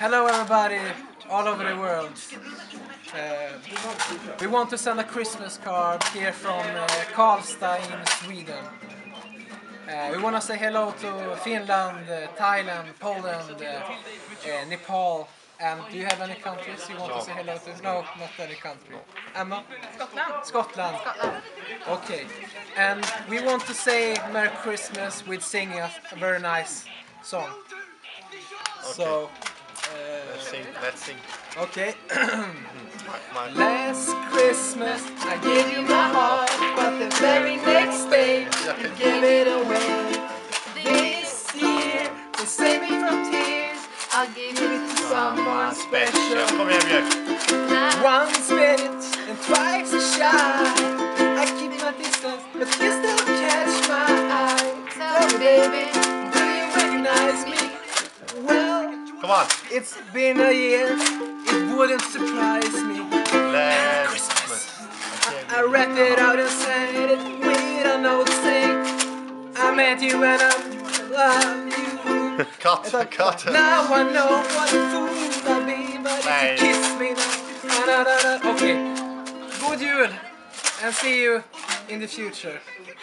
Hello everybody all over the world. We want to send a Christmas card here from Karlstad in Sweden. We want to say hello to Finland, Thailand, Poland, Nepal. And do you have any countries you want to say hello to? No, not any country. Emma? Scotland. Okay. And we want to say Merry Christmas with singing a very nice song. Okay. So, let's sing. Okay. Last Christmas I gave you my heart, but the very next day you gave it away. This year, to save me from tears, I'll give it to someone special. Kom igen Björk. Once bit and twice shy. I keep my distance, but you still catch my eye. Oh baby, do you recognize me? Well, Come on. it's been a year, it wouldn't surprise me. Last Christmas. I rapped it out and said it with a note sing. I met you and I love you. Cut. Now I know what a fool I'll be, but if you kiss me now. Okay, good jul and see you in the future.